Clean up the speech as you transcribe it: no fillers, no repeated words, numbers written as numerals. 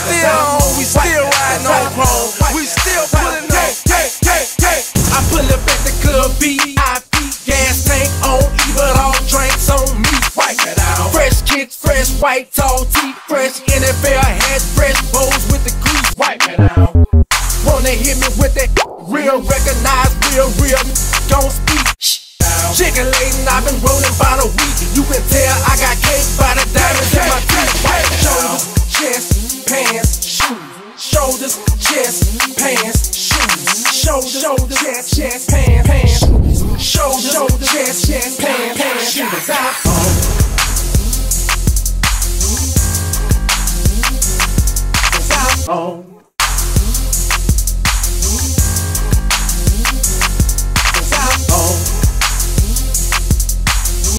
still on, we still riding on chrome. We still pulling up. I pull up at the club, VIP, gas tank on E, but all drinks on me. Wipe it out. Fresh kicks, fresh white tall teeth, fresh NFL hat, fresh bows with the grease. Wipe it out. Wanna hit me with that real, recognize real, gon' speak. Chicken laden, I've been rolling by the week. You can tell I got cake by the diamond